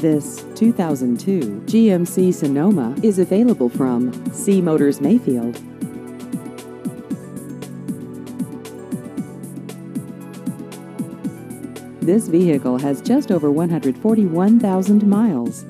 This 2002 GMC Sonoma is available from C Motors Mayfield. This vehicle has just over 141,000 miles.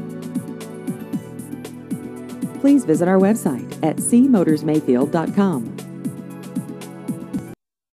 Please visit our website at cmotorsmayfield.com.